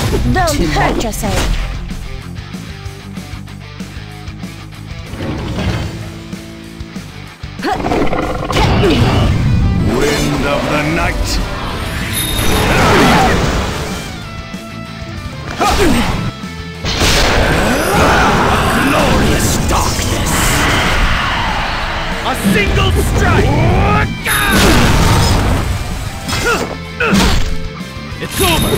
Don't hurt yourself. Wind of the night. Glorious darkness. A single strike. It's over.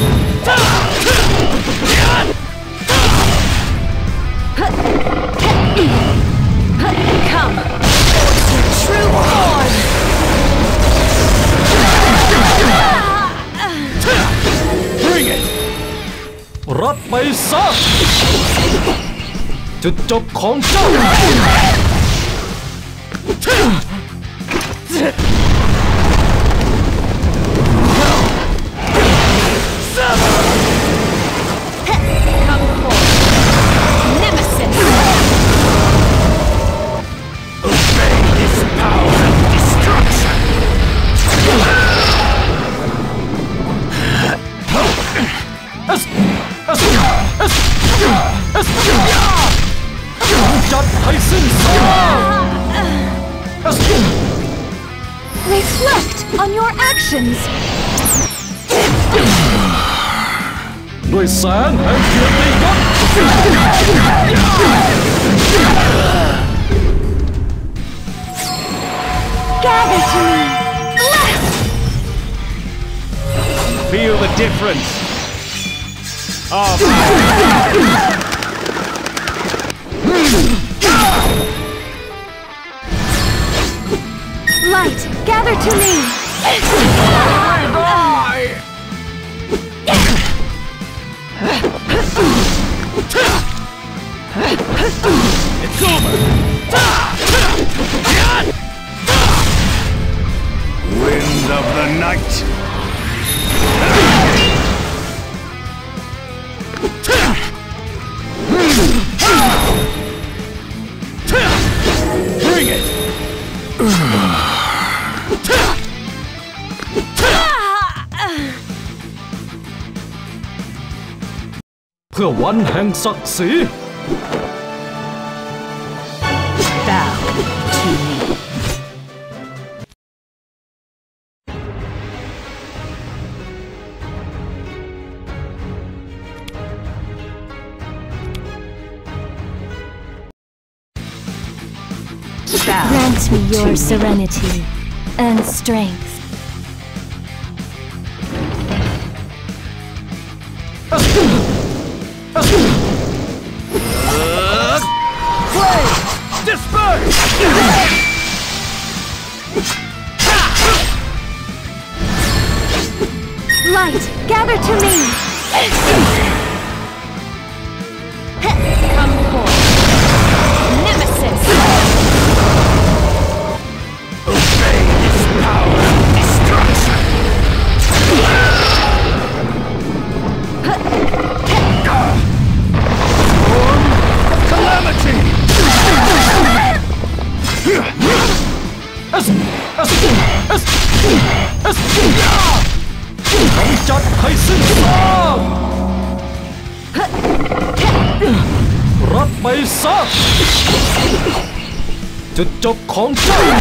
Come, force your true form. Bring it. รับไปซะจุดจบของเจ้า Come forth, Nemesis. Obey this power of destruction. Reflect on your actions. ด้วยแสงแห่งเกียรติยศ Gather to me. Bless. Feel the difference. Light, gather to me. It's over. Wind of the night. Bring it. เพื่อวันแห่งศักดิ์ศรี Bow to me. Grant me your serenity and strength. Disperse! Light, gather to me. Come forth, Nemesis. Obey this power of destruction! Storm of calamity! จัดให้สิ้นซากรับไปซะจุดจบของเจ้า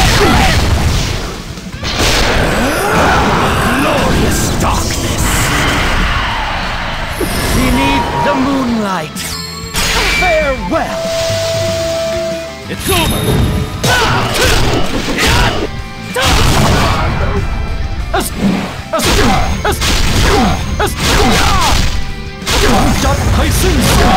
Glorious darkness! Beneath the moonlight! Farewell! It's over! จัดให้สิ้นซาก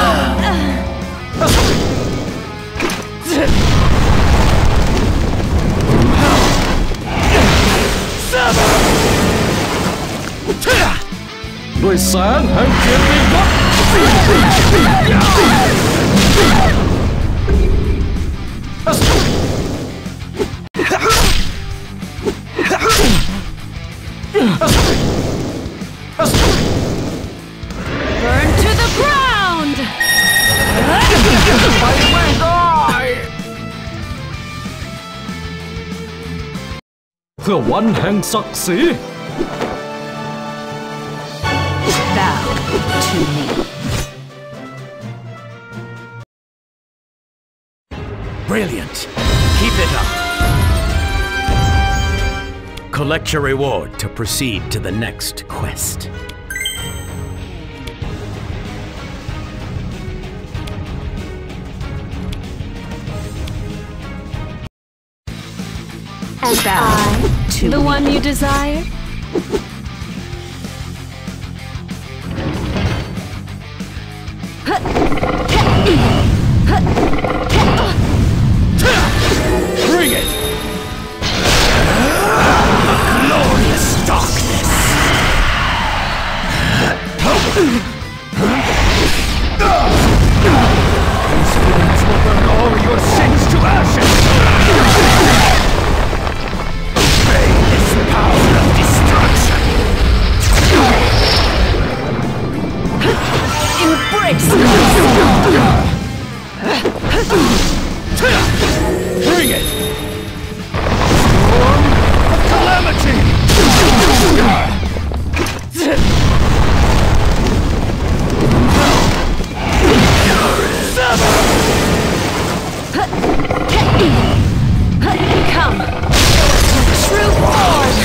ด้วยแสงแห่งเกียรติยศ Burn to the ground. ไปไม่ได้เพื่อวันแห่งศักดิ์ศรี Bow to to me. Brilliant. Keep it up. Collect your reward to proceed to the next quest. Am I to the me. one you desire? Bring it! Glorious darkness! These flames will burn all your sins to ashes! Obey this power of destruction! Embrace Bring it! Storm of calamity! Come, true form.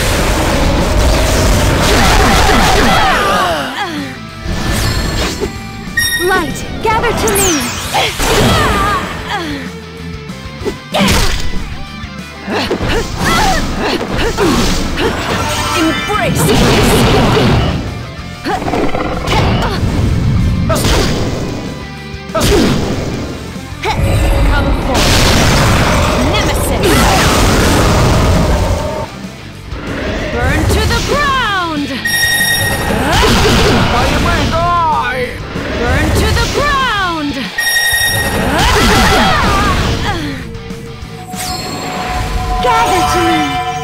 Light, gather to me. Embrace. Come forth. Nemesis. Burn to the ground. Burn to the ground. Gather to me.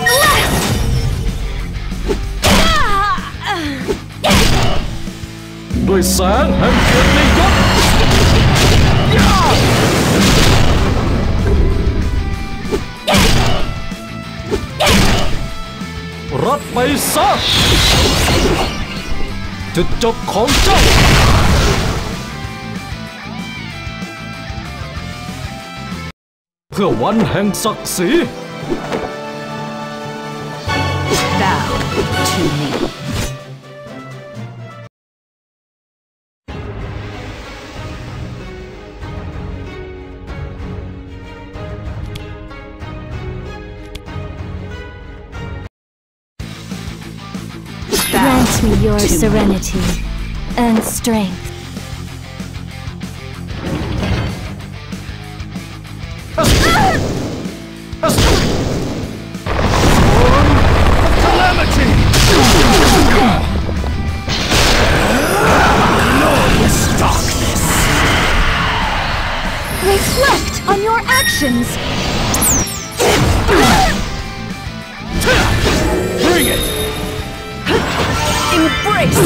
Bless. ด้วยแสงแห่งเกียรติยศรับไปซะจุดจบของเจ้าเพื่อวันแห่งศักดิ์ศรี Bow to me. Grant me your serenity and strength. Calamity! Glorious darkness! Reflect on your actions. Bring it! Embrace.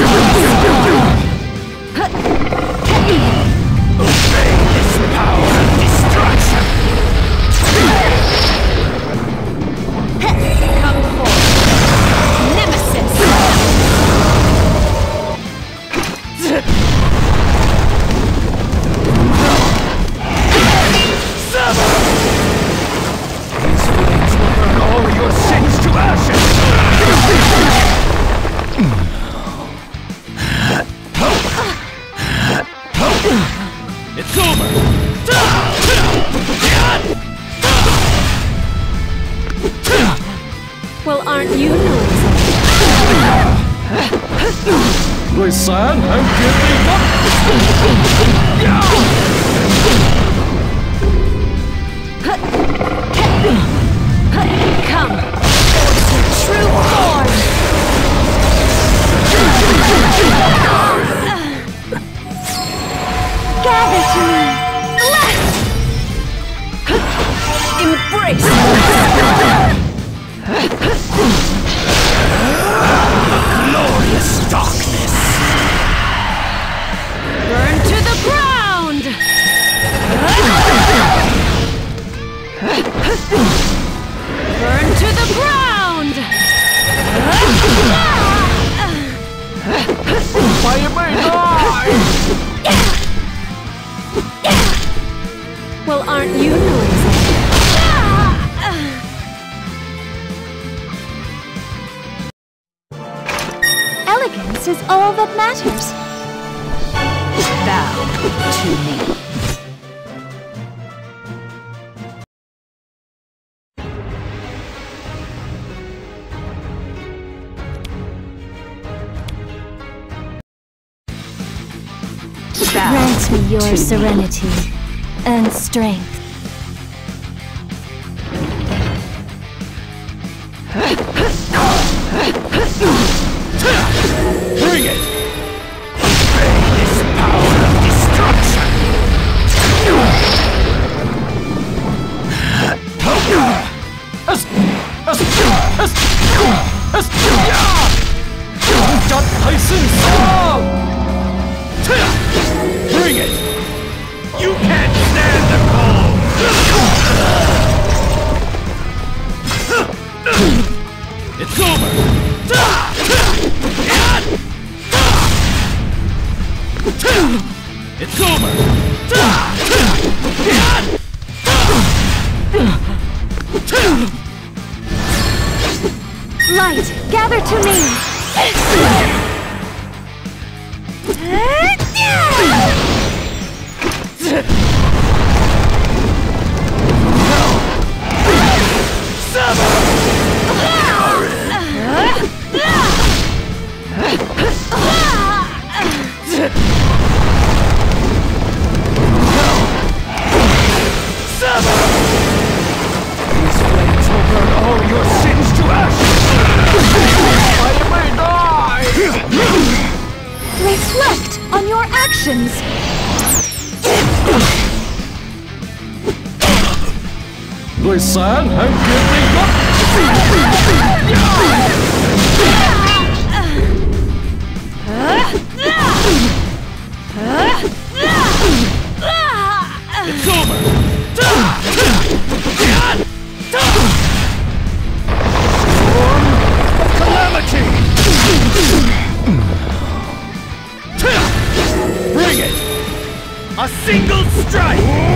Obey this power of destruction! Come forth. Nemesis. These flames will burn all your sins to ashes! It's over! Well, aren't you noisy? ด้วยแสงแห่งเกียรติยศ Come. True form. Gather to me. Bless. Embrace. Glorious darkness! Burn to the ground. Burn to the ground. that is all that matters. Bow to me. Bow Grant me your to serenity and strength. Bring it! Obey this power of destruction! Bring it! You can't stand the cold! It's over! It's over! Light, gather to me! These flames will burn all your sins to ashes! I may die! Reflect on your actions! Đôi sáng hãy kiệt đi gấp! It's over! Calamity! Bring it! A single strike!